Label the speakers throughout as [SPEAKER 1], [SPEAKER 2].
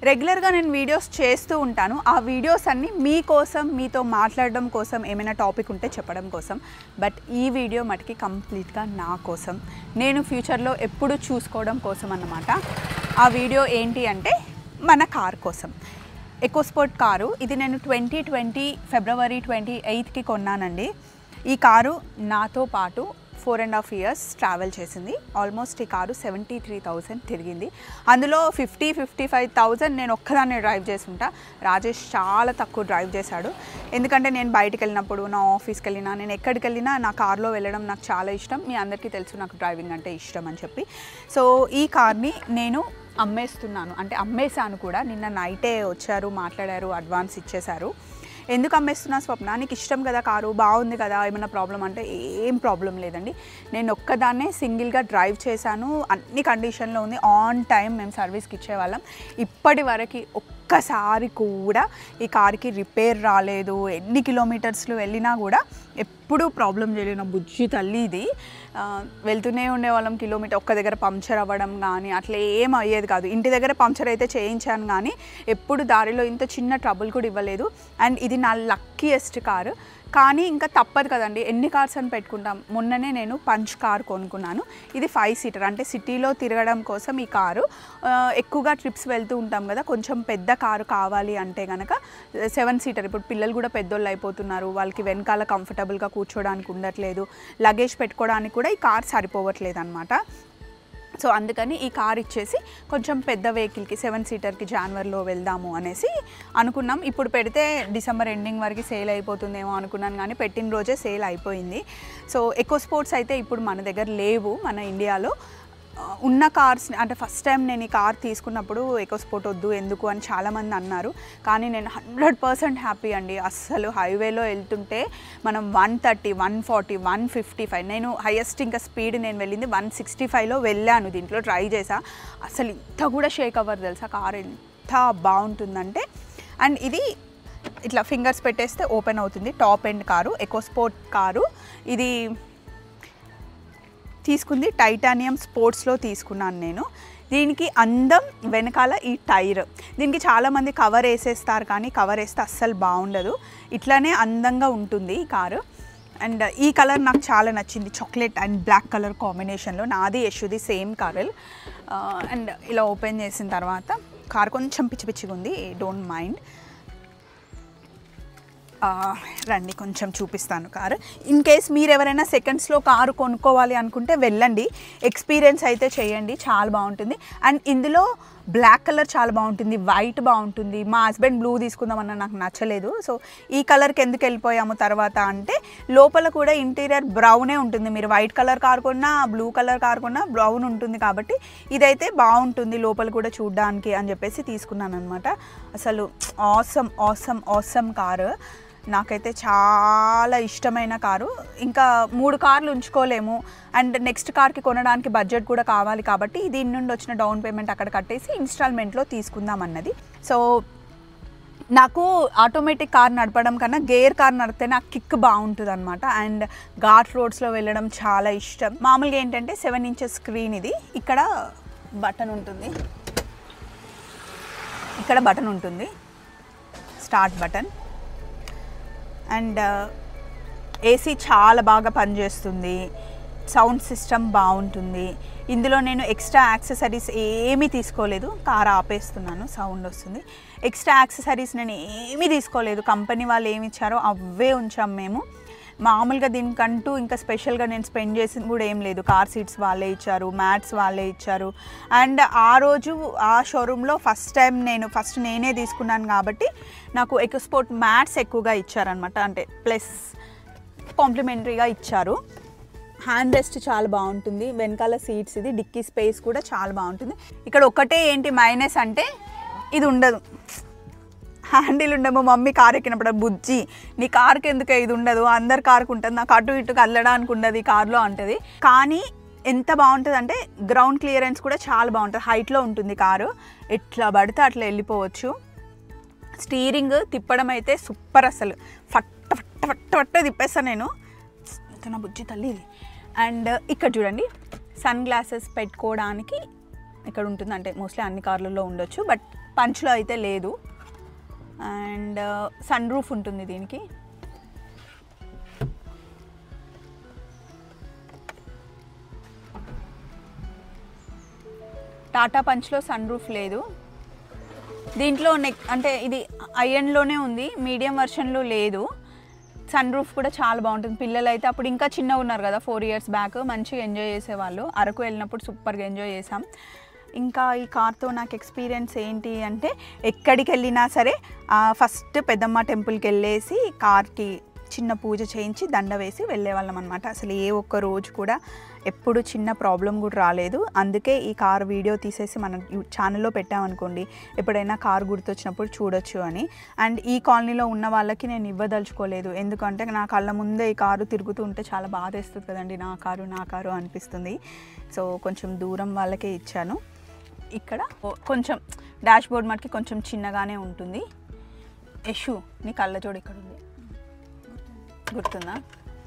[SPEAKER 1] రెగ్యులర్గా నేను వీడియోస్ చేస్తూ ఉంటాను. ఆ వీడియోస్ అన్నీ మీకోసం, మీతో మాట్లాడడం కోసం, ఏమైనా టాపిక్ ఉంటే చెప్పడం కోసం. బట్ ఈ వీడియో మటుకి కంప్లీట్గా నా కోసం, నేను ఫ్యూచర్లో ఎప్పుడు చూసుకోవడం కోసం అన్నమాట. ఆ వీడియో ఏంటి అంటే మన కార్ కోసం. ఎకోస్పోర్ట్ కారు ఇది నేను 2020 ఫిబ్రవరి 28కి కొన్నానండి. ఈ కారు నాతో పాటు 4.5 years ట్రావెల్ చేసింది. ఆల్మోస్ట్ ఈ కారు 73,000 తిరిగింది. అందులో 55,000 నేను ఒక్కదాన్నే డ్రైవ్ చేసుకుంటా. రాజేష్ చాలా తక్కువ డ్రైవ్ చేశాడు. ఎందుకంటే నేను బయటికి వెళ్ళినప్పుడు, నా ఆఫీస్కి వెళ్ళినా, నేను ఎక్కడికి వెళ్ళినా నా కార్లో వెళ్ళడం నాకు చాలా ఇష్టం. మీ అందరికీ తెలుసు నాకు డ్రైవింగ్ అంటే ఇష్టం అని చెప్పి. సో ఈ కార్ని నేను అమ్మేస్తున్నాను, అంటే అమ్మేశాను కూడా. నిన్న నైటే వచ్చారు, మాట్లాడారు, అడ్వాన్స్ ఇచ్చేశారు. ఎందుకు అమ్మేస్తున్నా స్వప్న, నీకు ఇష్టం కదా కారు, బాగుంది కదా, ఏమైనా ప్రాబ్లం అంటే ఏం ప్రాబ్లం లేదండి. నేను ఒక్కదాన్నే సింగిల్గా డ్రైవ్ చేశాను. అన్ని కండిషన్లో ఉంది. ఆన్ టైం మేము సర్వీస్కి ఇచ్చేవాళ్ళం. ఇప్పటి వరకు ఒక్కసారి కూడా ఈ కార్కి రిపేర్ రాలేదు. ఎన్ని కిలోమీటర్స్లో వెళ్ళినా కూడా ఎప్పుడూ ప్రాబ్లం చేయలేదు. నా బుజ్జి తల్లి ఇది. వెళ్తూనే ఉండేవాళ్ళం కిలోమీటర్. ఒక్క దగ్గర పంక్చర్ అవ్వడం కానీ అట్లా ఏం అయ్యేది కాదు. ఇంటి దగ్గర పంక్చర్ అయితే చేయించాను కానీ ఎప్పుడు దారిలో ఇంత చిన్న ట్రబుల్ కూడా ఇవ్వలేదు. అండ్ ఇది నా లక్కీయెస్ట్ కారు. కానీ ఇంకా తప్పదు కదండి, ఎన్ని కార్స్ అని పెట్టుకుంటాం. మొన్ననే నేను పంచ్ కార్ కొనుక్కున్నాను. ఇది 5 seater, అంటే సిటీలో తిరగడం కోసం ఈ కారు. ఎక్కువగా ట్రిప్స్ వెళ్తూ ఉంటాం కదా, కొంచెం పెద్ద కారు కావాలి అంటే కనుక 7 seater. ఇప్పుడు పిల్లలు కూడా పెద్దోళ్ళు అయిపోతున్నారు, వాళ్ళకి వెనకాల కంఫర్టబుల్గా కూర్చోడానికి ఉండట్లేదు, లగేజ్ పెట్టుకోవడానికి కూడా ఈ కార్ సరిపోవట్లేదు అనమాట. సో అందుకని ఈ కార్ ఇచ్చేసి కొంచెం పెద్ద వెహికల్కి 7 seaterకి జనవరిలో వెళ్దాము అనేసి అనుకున్నాం. ఇప్పుడు పెడితే డిసెంబర్ ఎండింగ్ వరకు సేల్ అయిపోతుందేమో అనుకున్నాను, కానీ పెట్టిన రోజే సేల్ అయిపోయింది. సో ఎకోస్పోర్ట్స్ అయితే ఇప్పుడు మన దగ్గర లేవు మన ఇండియాలో. ఉన్న కార్స్ని, అంటే ఫస్ట్ టైం నేను ఈ కార్ తీసుకున్నప్పుడు ఎకోస్పోర్ట్ వద్దు ఎందుకు అని చాలామంది అన్నారు. కానీ నేను 100% హ్యాపీ అండి. అస్సలు హైవేలో వెళ్తుంటే మనం 130, 140, 155, నేను హైయెస్ట్ ఇంకా స్పీడ్ నేను వెళ్ళింది 165లో వెళ్ళాను. దీంట్లో ట్రై చేసా. అసలు ఇంత కూడా షేక్ అవ్వదు తెలుసా, కార్ ఎంత బాగుంటుందంటే. అండ్ ఇది ఇట్లా ఫింగర్స్ పెట్టేస్తే ఓపెన్ అవుతుంది. Top end car, EcoSport car. ఇది తీసుకుంది టైటానియం స్పోర్ట్స్లో తీసుకున్నాను నేను. దీనికి అందం వెనకాల ఈ టైర్. దీనికి చాలామంది కవర్ వేసేస్తారు, కానీ కవర్ వేస్తే అస్సలు బాగుండదు. ఇట్లానే అందంగా ఉంటుంది ఈ కారు. అండ్ ఈ కలర్ నాకు చాలా నచ్చింది, చాక్లెట్ అండ్ బ్లాక్ కలర్ కాంబినేషన్లో. నాది యశుది సేమ్ కలర్. అండ్ ఇలా ఓపెన్ చేసిన తర్వాత కార్ కొంచెం పిచ్చి పిచ్చిగా ఉంది, డోంట్ మైండ్. రండి కొంచెం చూపిస్తాను కారు. ఇన్ కేస్ మీరు ఎవరైనా సెకండ్స్లో కారు కొనుక్కోవాలి అనుకుంటే వెళ్ళండి, ఎక్స్పీరియన్స్ అయితే చేయండి, చాలా బాగుంటుంది. అండ్ ఇందులో బ్లాక్ కలర్ చాలా బాగుంటుంది, వైట్ బాగుంటుంది. మా హస్బెండ్ బ్లూ తీసుకుందామన్నా నాకు నచ్చలేదు. సో ఈ కలర్కి ఎందుకు వెళ్ళిపోయాము తర్వాత అంటే, లోపల కూడా ఇంటీరియర్ బ్రౌనే ఉంటుంది. మీరు వైట్ కలర్ కారు కొన్నా, బ్లూ కలర్ కారు కొన్నా బ్రౌన్ ఉంటుంది. కాబట్టి ఇదైతే బాగుంటుంది లోపల కూడా చూడడానికి అని చెప్పేసి తీసుకున్నాను అనమాట. అసలు ఆసమ్ ఆసమ్ ఆసమ్ కారు. నాకైతే చాలా ఇష్టమైన కారు. ఇంకా 3 కార్లు ఉంచుకోలేము. అండ్ నెక్స్ట్ కార్కి కొనడానికి బడ్జెట్ కూడా కావాలి. కాబట్టి దీని నుండి వచ్చిన డౌన్ పేమెంట్ అక్కడ కట్టేసి ఇన్స్టాల్మెంట్లో తీసుకుందాం అన్నది. సో నాకు ఆటోమేటిక్ కార్ నడపడం కన్నా గేర్ కార్ నడిపితే నాకు కిక్ బాగుంటుంది అనమాట. అండ్ ఘాట్ రోడ్స్లో వెళ్ళడం చాలా ఇష్టం. మామూలుగా ఏంటంటే 7 inches స్క్రీన్ ఇది. ఇక్కడ బటన్ ఉంటుంది, ఇక్కడ బటన్ ఉంటుంది, స్టార్ట్ బటన్. అండ్ ఏసీ చాలా బాగా పనిచేస్తుంది. సౌండ్ సిస్టమ్ బాగుంటుంది. ఇందులో నేను ఎక్స్ట్రా యాక్సెసరీస్ ఏమీ తీసుకోలేదు. కార్ ఆపేస్తున్నాను, సౌండ్ వస్తుంది. ఎక్స్ట్రా యాక్సెసరీస్ నేను ఏమీ తీసుకోలేదు. కంపెనీ వాళ్ళు ఏమి ఇచ్చారో అవే ఉంచాం మేము. మామూలుగా దీనికంటూ ఇంకా స్పెషల్గా నేను స్పెండ్ చేసింది కూడా ఏం లేదు. కార్ సీట్స్ వాళ్ళే ఇచ్చారు, మ్యాట్స్ వాళ్ళే ఇచ్చారు. అండ్ ఆ రోజు ఆ షోరూంలో ఫస్ట్ నేనే తీసుకున్నాను కాబట్టి నాకు ఎకోస్పోర్ట్ మ్యాట్స్ ఎక్కువగా ఇచ్చారనమాట. అంటే ప్లస్ కాంప్లిమెంటరీగా ఇచ్చారు. హ్యాండ్ రెస్ట్ చాలా బాగుంటుంది. వెనకాల సీట్స్, ఇది డిక్కీ స్పేస్ కూడా చాలా బాగుంటుంది. ఇక్కడ ఒకటే ఏంటి మైనస్ అంటే ఇది ఉండదు, హ్యాండిల్ ఉండము. మమ్మీ కారు ఎక్కినప్పుడు బుజ్జి నీ కార్కి ఎందుకు ఇది ఉండదు, అందరి కార్కు ఉంటుంది, నాకు అటు ఇటు కదలడానికి ఉండదు ఈ కార్లో అంటది. కానీ ఎంత బాగుంటుంది అంటే గ్రౌండ్ క్లియరెన్స్ కూడా చాలా బాగుంటుంది. హైట్లో ఉంటుంది కారు, ఎట్లా పడితే అట్లా వెళ్ళిపోవచ్చు. స్టీరింగ్ తిప్పడం అయితే సూపర్, అసలు ఫట్ట ఫట్ట ఫట్ట ఫట్ట తిప్పేస్తాను నేను. నా బుజ్జి తల్లి ఇది. అండ్ ఇక్కడ చూడండి, సన్ గ్లాసెస్ పెట్టుకోవడానికి ఇక్కడ ఉంటుంది. అంటే మోస్ట్లీ అన్ని కార్లలో ఉండొచ్చు, బట్ పంచ్లో అయితే లేదు. అండ్ సన్ రూఫ్ ఉంటుంది దీనికి. టాటా పంచ్లో సన్ రూఫ్ లేదు. దీంట్లో అంటే ఇది ఐఎన్లోనే ఉంది, మీడియం వర్షన్లో లేదు. సన్ రూఫ్ కూడా చాలా బాగుంటుంది. పిల్లలు అయితే అప్పుడు ఇంకా చిన్నగా ఉన్నారు కదా, 4 years బ్యాక్, మంచిగా ఎంజాయ్ చేసేవాళ్ళు. అరకు వెళ్ళినప్పుడు సూపర్గా ఎంజాయ్ చేసాం. ఇంకా ఈ కార్తో నాకు ఎక్స్పీరియన్స్ ఏంటి అంటే, ఎక్కడికి వెళ్ళినా సరే ఫస్ట్ పెద్దమ్మ టెంపుల్కి వెళ్ళేసి కార్కి చిన్న పూజ చేయించి దండ వేసి వెళ్ళేవాళ్ళం అనమాట. అసలు ఏ ఒక్క రోజు కూడా ఎప్పుడు చిన్న ప్రాబ్లం కూడా రాలేదు. అందుకే ఈ కార్ వీడియో తీసేసి మన ఛానల్లో పెట్టామనుకోండి, ఎప్పుడైనా కార్ గుర్తొచ్చినప్పుడు చూడొచ్చు అని. అండ్ ఈ కాలనీలో ఉన్న వాళ్ళకి నేను ఇవ్వదలుచుకోలేదు, ఎందుకంటే నా కళ్ళ ముందే ఈ కారు తిరుగుతూ ఉంటే చాలా బాధ వేస్తుంది కదండి, నా కారు అనిపిస్తుంది. సో కొంచెం దూరం వాళ్ళకే ఇచ్చాను. ఇక్కడ కొంచెం డాష్ బోర్డ్ మటుకి కొంచెం చిన్నగానే ఉంటుంది. యశు, నీ కళ్ళజోడు ఇక్కడ ఉంది, గుర్తుందా?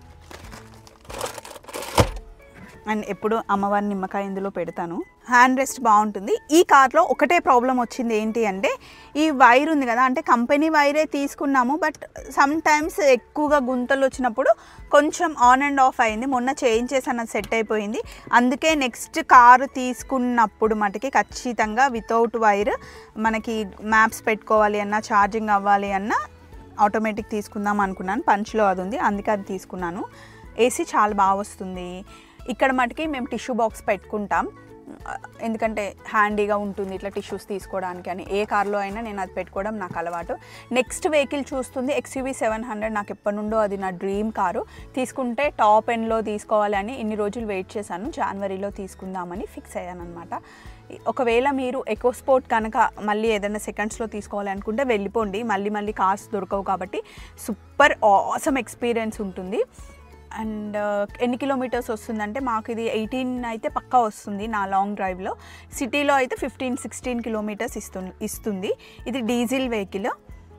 [SPEAKER 1] అండ్ ఎప్పుడు అమ్మవారి నిమ్మకాయ ఇందులో పెడతాను. హ్యాండ్ రెస్ట్ బాగుంటుంది. ఈ కార్లో ఒకటే ప్రాబ్లం వచ్చింది ఏంటి అంటే, ఈ వైర్ ఉంది కదా, అంటే కంపెనీ వైరే తీసుకున్నాము, బట్ సమ్ టైమ్స్ ఎక్కువగా గుంతలు వచ్చినప్పుడు కొంచెం ఆన్ అండ్ ఆఫ్ అయింది. మొన్న చేంజ్ చేసాను, అది సెట్ అయిపోయింది. అందుకే నెక్స్ట్ కారు తీసుకున్నప్పుడు మటుకి ఖచ్చితంగా వితౌట్ వైర్ మనకి మ్యాప్స్ పెట్టుకోవాలి అన్నా, ఛార్జింగ్ అవ్వాలి అన్నా ఆటోమేటిక్ తీసుకుందాం అనుకున్నాను. పంచ్లో అది ఉంది, అందుకే అది తీసుకున్నాను. ఏసీ చాలా బాగా వస్తుంది. ఇక్కడ మటుకి మేము టిష్యూ బాక్స్ పెట్టుకుంటాం, ఎందుకంటే హ్యాండీగా ఉంటుంది ఇట్లా టిష్యూస్ తీసుకోవడానికి అని. ఏ కార్లో అయినా నేను అది పెట్టుకోవడం నాకు అలవాటు. నెక్స్ట్ వెహికల్ చూస్తుంది XUV 700. నాకు ఎప్పటి నుండో అది నా డ్రీమ్ కారు. తీసుకుంటే టాప్ ఎండ్లో తీసుకోవాలి అని ఇన్ని రోజులు వెయిట్ చేశాను. జనవరిలో తీసుకుందామని ఫిక్స్ అయ్యాను అనమాట. ఒకవేళ మీరు ఎకోస్పోర్ట్ కనుక మళ్ళీ ఏదైనా సెకండ్స్లో తీసుకోవాలి అనుకుంటే వెళ్ళిపోండి, మళ్ళీ కార్స్ దొరకవు కాబట్టి సూపర్ ఆసమ్ ఎక్స్పీరియన్స్ ఉంటుంది. అండ్ ఎన్ని కిలోమీటర్స్ వస్తుందంటే, మాకు ఇది 18 అయితే పక్కా వస్తుంది నా లాంగ్ డ్రైవ్లో. సిటీలో అయితే 15-16 కిలోమీటర్స్ ఇస్తుంది. ఇది డీజిల్ వెహికల్.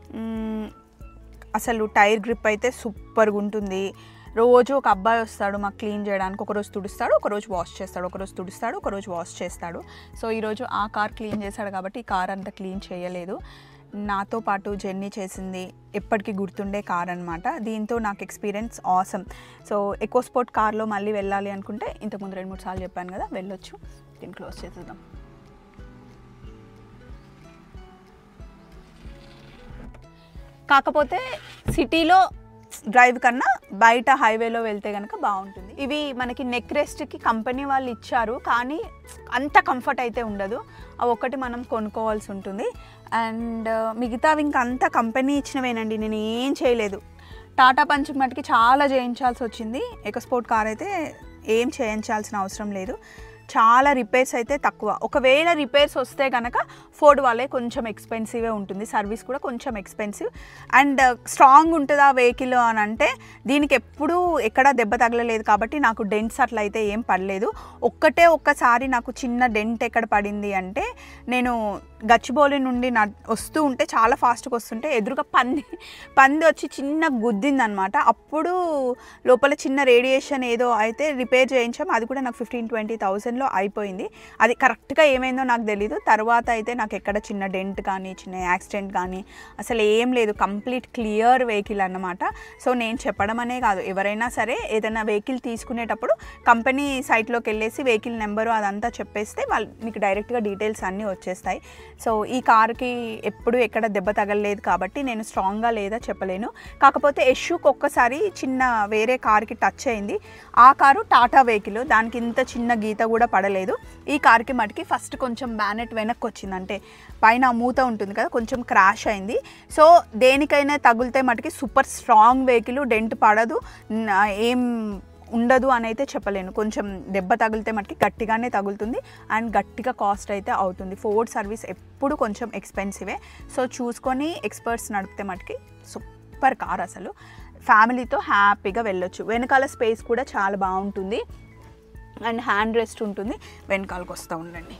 [SPEAKER 1] అసలు టైర్ గ్రిప్ అయితే సూపర్గా ఉంటుంది. రోజు ఒక అబ్బాయి వస్తాడు మాకు క్లీన్ చేయడానికి. ఒకరోజు తుడుస్తాడు, ఒకరోజు వాష్ చేస్తాడు, ఒకరోజు తుడుస్తాడు, ఒకరోజు వాష్ చేస్తాడు. సో ఈరోజు ఆ కార్ క్లీన్ చేశాడు కాబట్టి ఈ కార్ అంతా క్లీన్ చేయలేదు. నాతో పాటు జర్నీ చేసింది ఎప్పటికీ గుర్తుండే కార్ అనమాట. దీంతో నాకు ఎక్స్పీరియన్స్ ఆసమ్. సో ఎకోస్పోర్ట్ కార్లో మళ్ళీ వెళ్ళాలి అనుకుంటే, ఇంతకుముందు 2-3 సార్లు చెప్పాను కదా, వెళ్ళొచ్చు. దీన్ని క్లోజ్ చేసేద్దాం. కాకపోతే సిటీలో డ్రైవ్ కన్నా బయట హైవేలో వెళ్తే కనుక బాగుంటుంది. ఇవి మనకి నెక్ రెస్ట్కి కంపెనీ వాళ్ళు ఇచ్చారు, కానీ అంత కంఫర్ట్ అయితే ఉండదు. అవి ఒక్కటి మనం కొనుక్కోవాల్సి ఉంటుంది. అండ్ మిగతావి ఇంకా అంతా కంపెనీ ఇచ్చినవేనండి, నేను ఏం చేయలేదు. టాటా పంచ్ మటుకి చాలా చేయించాల్సి వచ్చింది. ఎకోస్పోర్ట్ కార్ అయితే ఏం చేయించాల్సిన అవసరం లేదు. చాలా రిపేర్స్ అయితే తక్కువ. ఒకవేళ రిపేర్స్ వస్తే కనుక ఫోర్డ్ వాళ్ళే కొంచెం ఎక్స్పెన్సివే ఉంటుంది, సర్వీస్ కూడా కొంచెం ఎక్స్పెన్సివ్. అండ్ స్ట్రాంగ్ ఉంటుంది ఆ వెహికల్ అని అంటే, దీనికి ఎప్పుడూ ఎక్కడ దెబ్బ తగలలేదు కాబట్టి నాకు డెంట్స్ అట్లా అయితే ఏం పడలేదు. ఒక్కసారి నాకు చిన్న డెంట్ ఎక్కడ పడింది అంటే, నేను గచ్చిబౌలి నుండి వస్తూ ఉంటే చాలా ఫాస్ట్గా వస్తుంటే ఎదురుగా పంది వచ్చి చిన్న గుద్దిందనమాట. అప్పుడు లోపల చిన్న రేడియేషన్ ఏదో అయితే రిపేర్ చేయించాం. అది కూడా నాకు 15-20,000 అయిపోయింది. అది కరెక్ట్గా ఏమైందో నాకు తెలీదు. తర్వాత అయితే నాకు ఎక్కడ చిన్న డెంట్ కానీ చిన్న యాక్సిడెంట్ కానీ అసలు ఏం లేదు. కంప్లీట్ క్లియర్ వెహికల్ అన్నమాట. సో నేను చెప్పడం అనే కాదు, ఎవరైనా సరే ఏదైనా వెహికల్ తీసుకునేటప్పుడు కంపెనీ సైట్లోకి వెళ్ళేసి వెహికల్ నెంబరు అదంతా చెప్పేస్తే వాళ్ళు మీకు డైరెక్ట్గా డీటెయిల్స్ అన్నీ వచ్చేస్తాయి. సో ఈ కార్కి ఎప్పుడు ఎక్కడ దెబ్బ తగలలేదు కాబట్టి నేను స్ట్రాంగ్గా లేదా చెప్పలేను. కాకపోతే యశుకి ఒక్కసారి చిన్న వేరే కార్కి టచ్ అయింది. ఆ కారు టాటా వెహికల్, దానికి ఇంత చిన్న గీత కూడా పడలేదు. ఈ కార్కి మటుకి ఫస్ట్ కొంచెం బ్యానెట్ వెనక్కి వచ్చింది, అంటే పైన మూత ఉంటుంది కదా, కొంచెం క్రాష్ అయింది. సో దేనికైనా తగిలితే మటుకి సూపర్ స్ట్రాంగ్ వెహికల్, డెంట్ పడదు, ఏం ఉండదు అని అయితే చెప్పలేను. కొంచెం దెబ్బ తగిలితే మటుకి గట్టిగానే తగులుతుంది అండ్ గట్టిగా కాస్ట్ అయితే అవుతుంది. ఫోర్డ్ సర్వీస్ ఎప్పుడు కొంచెం ఎక్స్పెన్సివే. సో చూసుకొని ఎక్స్పర్ట్స్ నడిపితే మటుకి సూపర్ కార్, అసలు ఫ్యామిలీతో హ్యాపీగా వెళ్ళొచ్చు. వెనకాల స్పేస్ కూడా చాలా బాగుంటుంది అండ్ హ్యాండ్ రెస్ట్ ఉంటుంది. వెనకాలకు వస్తూ ఉండండి.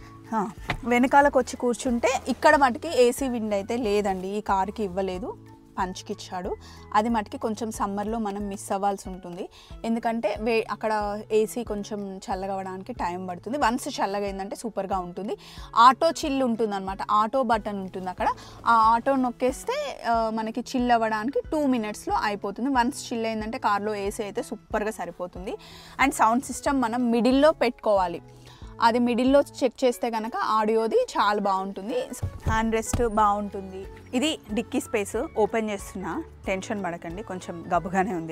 [SPEAKER 1] వెనకాలకు వచ్చి కూర్చుంటే ఇక్కడ మటుకి ఏసీ విండ్ అయితే లేదండి, ఈ కార్కి ఇవ్వలేదు. పంచ్కి ఇచ్చాడు. అది మటుకి కొంచెం సమ్మర్లో మనం మిస్ అవ్వాల్సి ఉంటుంది, ఎందుకంటే అక్కడ ఏసీ కొంచెం చల్లగా అవ్వడానికి టైం పడుతుంది. వన్స్ చల్లగా అయిందంటే సూపర్గా ఉంటుంది. ఆటో చిల్ ఉంటుంది అనమాట, ఆటో బటన్ ఉంటుంది అక్కడ. ఆ ఆటో నొక్కేస్తే మనకి చిల్ అవ్వడానికి 2 minutesలో అయిపోతుంది. వన్స్ చిల్ అయిందంటే కార్లో ఏసీ అయితే సూపర్గా సరిపోతుంది. అండ్ సౌండ్ సిస్టమ్ మనం మిడిల్లో పెట్టుకోవాలి. అది మిడిల్లో చెక్ చేస్తే కనుక ఆడియోది చాలా బాగుంటుంది. హ్యాండ్ రెస్ట్ బాగుంటుంది. ఇది డిక్కీ స్పేస్. ఓపెన్ చేస్తున్నా, టెన్షన్ పడకండి, కొంచెం గబుగానే ఉంది.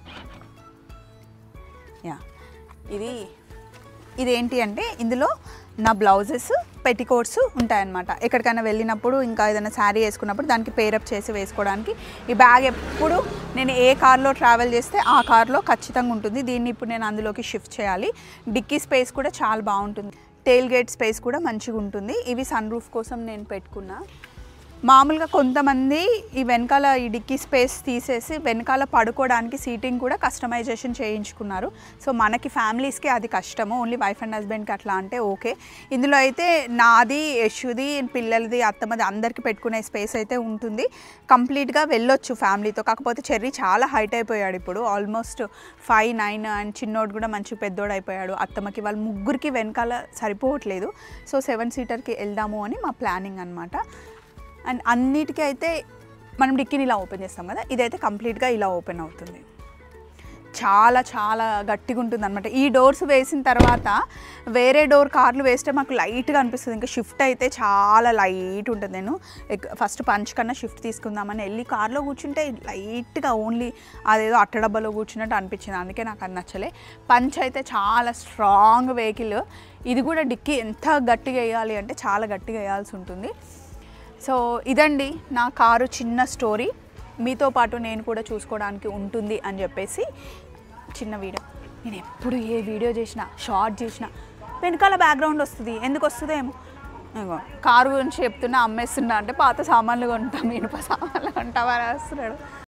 [SPEAKER 1] యా, ఇదేంటి అంటే ఇందులో నా బ్లౌజెస్, పెట్టికోట్స్ ఉంటాయన్నమాట. ఎక్కడికైనా వెళ్ళినప్పుడు ఇంకా ఏదైనా శారీ వేసుకున్నప్పుడు దానికి పేరప్ చేసి వేసుకోవడానికి. ఈ బ్యాగ్ ఎప్పుడు నేను ఏ కార్లో ట్రావెల్ చేస్తే ఆ కార్లో ఖచ్చితంగా ఉంటుంది. దీన్ని ఇప్పుడు నేను అందులోకి షిఫ్ట్ చేయాలి. డిక్కీ స్పేస్ కూడా చాలా బాగుంటుంది. టెయిల్ గేట్ స్పేస్ కూడా మంచిగా ఉంటుంది. ఇవి సన్ రూఫ్ కోసం నేను పెట్టుకున్నా. మామూలుగా కొంతమంది ఈ వెనకాల ఈ డిక్కీ స్పేస్ తీసేసి వెనకాల పడుకోవడానికి సీటింగ్ కూడా కస్టమైజేషన్ చేయించుకున్నారు. సో మనకి ఫ్యామిలీస్కి అది కష్టము, ఓన్లీ వైఫ్ అండ్ హస్బెండ్కి అట్లా అంటే ఓకే. ఇందులో అయితే నాది, యశుది, పిల్లలది, అత్తమ్మది అందరికీ పెట్టుకునే స్పేస్ అయితే ఉంటుంది. కంప్లీట్గా వెళ్ళొచ్చు ఫ్యామిలీతో. కాకపోతే చెర్రీ చాలా హైట్ అయిపోయాడు ఇప్పుడు, ఆల్మోస్ట్ 5, 9 అండ్ చిన్నోడు కూడా మంచి పెద్దోడు అయిపోయాడు. అత్తమ్మకి వాళ్ళ ముగ్గురికి వెనకాల సరిపోవట్లేదు. సో 7 seaterకి వెళ్దాము అని మా ప్లానింగ్ అనమాట. అండ్ అన్నిటికీ అయితే మనం డిక్కీని ఇలా ఓపెన్ చేస్తాం కదా, ఇదైతే కంప్లీట్గా ఇలా ఓపెన్ అవుతుంది. చాలా చాలా గట్టిగా ఉంటుంది అనమాట. ఈ డోర్స్ వేసిన తర్వాత వేరే డోర్ కార్లు వేస్తే మాకు లైట్గా అనిపిస్తుంది, ఇంకా షిఫ్ట్ అయితే చాలా లైట్ ఉంటుంది. నేను ఫస్ట్ పంచ్ కన్నా షిఫ్ట్ తీసుకుందామని వెళ్ళి కార్లో కూర్చుంటే లైట్గా ఓన్లీ అదేదో అట్టడబ్బలో కూర్చున్నట్టు అనిపించింది, అందుకే నాకు అది నచ్చలే. పంచ్ అయితే చాలా స్ట్రాంగ్ వెహికల్. ఇది కూడా డిక్కీ ఎంత గట్టిగా వేయాలి అంటే చాలా గట్టిగా వేయాల్సి ఉంటుంది. సో ఇదండి నా కారు చిన్న స్టోరీ. మీతో పాటు నేను కూడా చూసుకోవడానికి ఉంటుంది అని చెప్పేసి చిన్న వీడియో. నేను ఎప్పుడు ఏ వీడియో చేసినా, షార్ట్ చేసినా వెనకాల బ్యాక్గ్రౌండ్ వస్తుంది. ఎందుకు వస్తుందో ఏమో. కారు గురించి చెప్తున్నా, అమ్మేస్తున్నా అంటే పాత సామాన్లు కొంటాం, ఇనుప సామాన్లు కొంటామని వస్తున్నాడు.